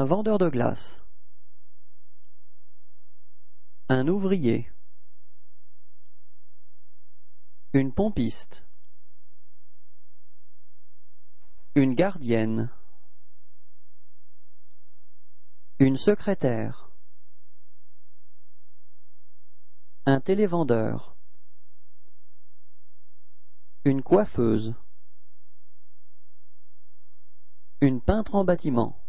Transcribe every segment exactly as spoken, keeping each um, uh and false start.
vendeur de glace. Un ouvrier. Une pompiste. Une gardienne. Une secrétaire. Un télévendeur. Une coiffeuse. Une peintre en bâtiment.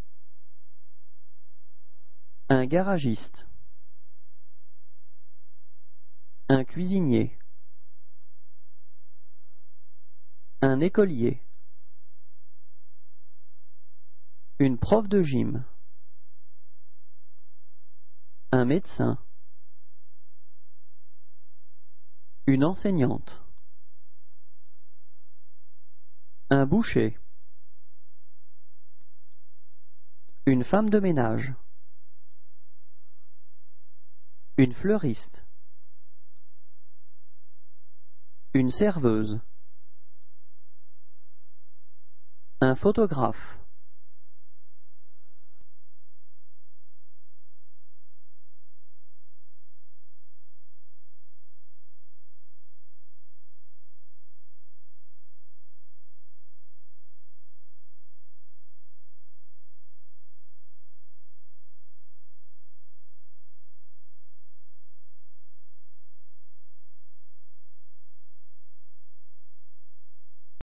Un garagiste. Un cuisinier. Un écolier. Une prof de gym. Un médecin. Une enseignante. Un boucher. Une femme de ménage. Une fleuriste. Une serveuse. Un photographe.